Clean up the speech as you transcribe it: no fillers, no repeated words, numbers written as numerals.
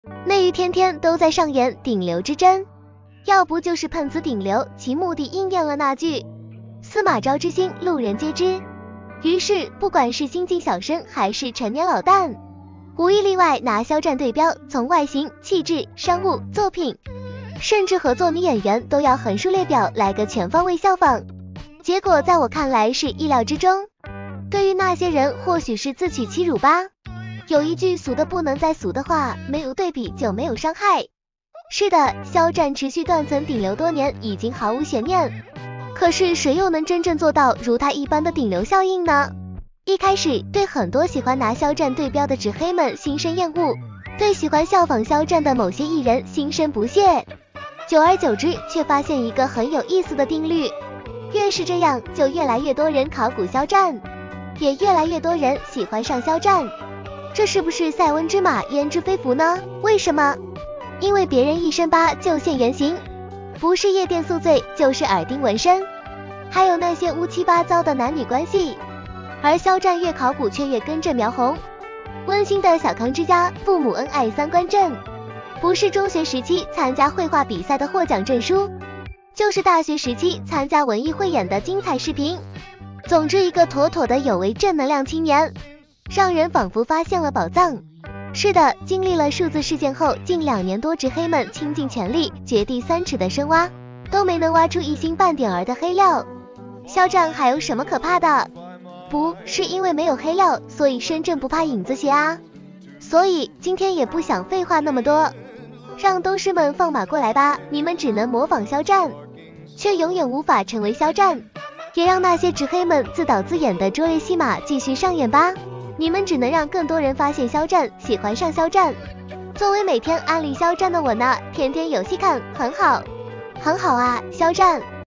内娱天天都在上演顶流之争，要不就是喷子顶流，其目的应验了那句司马昭之心，路人皆知。于是不管是新晋小生还是陈年老旦，无一例外拿肖战对标，从外形、气质、商务、作品，甚至合作女演员都要横竖列表来个全方位效仿。结果在我看来是意料之中，对于那些人或许是自取其辱吧。有一句俗的不能再俗的话，没有对比就没有伤害。是的，肖战持续断层顶流多年已经毫无悬念，可是谁又能真正做到如他一般的顶流效应呢？一开始对很多喜欢拿肖战对标的纸黑们心生厌恶，对喜欢效仿肖战的某些艺人心生不屑，久而久之却发现一个很有意思的定律，越是这样就越来越多人考古肖战，也越来越多人喜欢上肖战。这是不是塞翁之马焉知非福呢？为什么？因为别人一身疤就现原形，不是夜店宿醉就是耳钉纹身，还有那些乌七八糟的男女关系，而肖战越考古却越跟着苗红。温馨的小康之家，父母恩爱三观正，不是中学时期参加绘画比赛的获奖证书，就是大学时期参加文艺汇演的精彩视频。总之一个妥妥的有为正能量青年，让人仿佛发现了宝藏。是的，经历了数字事件后，近2年多直黑们倾尽全力掘地3尺的深挖，都没能挖出一星半点儿的黑料。肖战还有什么可怕的？不是因为没有黑料，所以身正不怕影子斜啊。所以今天也不想废话那么多，让东师们放马过来吧，你们只能模仿肖战，却永远无法成为肖战。也让那些直黑们自导自演的卓越戏码继续上演吧，你们只能让更多人发现肖战，喜欢上肖战。作为每天安利肖战的我呢，天天有戏看，很好，很好啊，肖战。